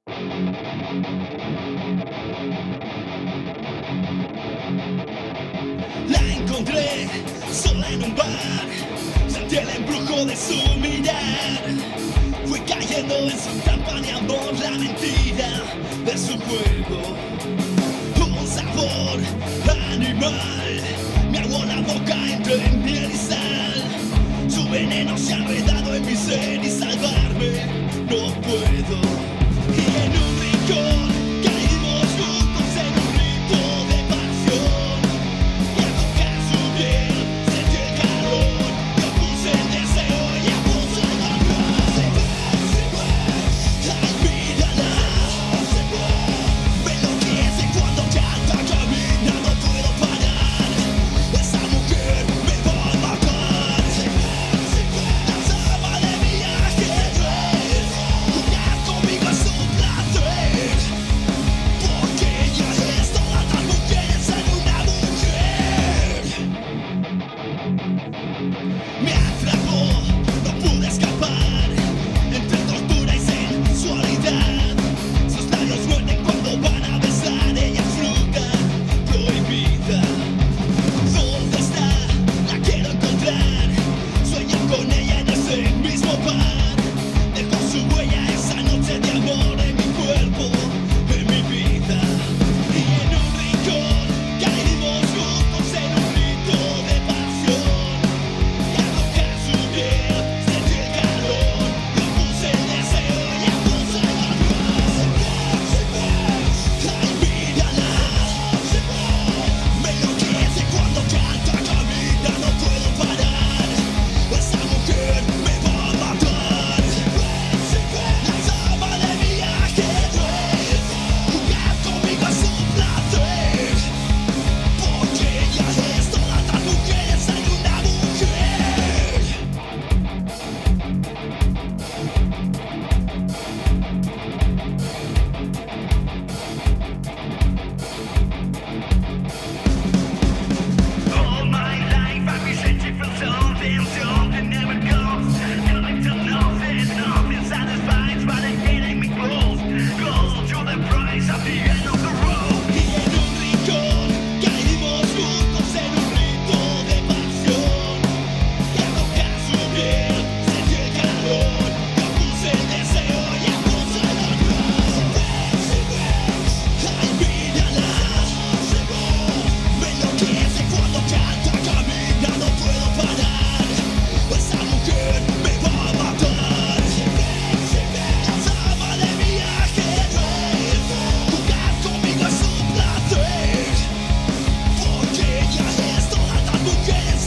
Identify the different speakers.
Speaker 1: La encontré sola en un bar, sentí el embrujo de su mirar. Fui cayendo en su trampa de amor, la mentira de su juego. Un sabor animal me ahogó la boca entre miel y sal. Su veneno se ha enredado en mi ser y salvarme no puedo. Y en un rincón caímos juntos en un rito de pasión. Y al tocar su piel sentí el calor. Yo puse el deseo y ella puso el dolor. Ay, mírala. Me enloquece cuando canta, camina, no puedo parar. Esa mujer me va a matar. La sama de mi ajedrez. Jugar conmigo es un placer. Porque ella es todas las mujeres en una mujer. Me atrapó, no pude escapar. Entre tortura y sensualidad. Sus labios muerden cuando van a besar. Ella es fruta prohibida. ¿Dónde está? La quiero encontrar. Sueño con ella en ese mismo bar. Dejó su huella esa noche de amor en mi cuerpo, en mi vida. Y en un rincón caímos juntos en un rito de pasión. Y al tocar su piel sentí el calor. Yo puse el deseo y ella puso el dolor. Ay, mírala. Me enloquece cuando canta, camina, no puedo parar. Esa mujer me va a matar. La sama de mi ajedrez. Jugar conmigo es un placer. Porque ella es todas las mujeres en una mujer. All my life I've been searching for something never comes. Coming to nothing satisfies, but it's getting me close to the price of the end of the road. Y en un rincón caímos juntos en un rito de pasión. Y al tocar su piel sentí el calor. Yo puse el deseo y ella puso el dolor. Ay, mírala. Me enloquece cuando canta, camina, no puedo parar. Esa mujer me va a matar. La sama de mi ajedrez. Jugar conmigo es un placer. Porque ella es todas las mujeres